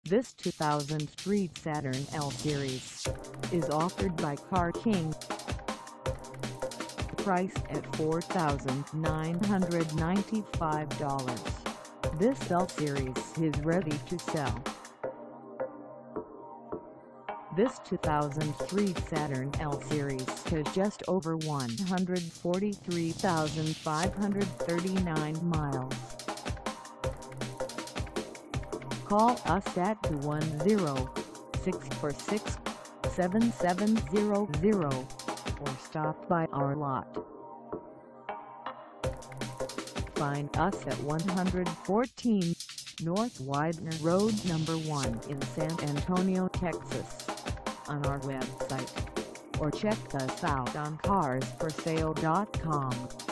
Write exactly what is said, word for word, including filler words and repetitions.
This two thousand three Saturn L Series is offered by Car King. Priced at four thousand nine hundred ninety-five dollars, this L Series is ready to sell. This two thousand three Saturn L Series has just over one hundred forty-three thousand five hundred thirty-nine miles. Call us at two one zero, six four six, seven seven zero zero or stop by our lot. Find us at one fourteen North Weidner Road number one in San Antonio, Texas on our website, or check us out on cars for sale dot com.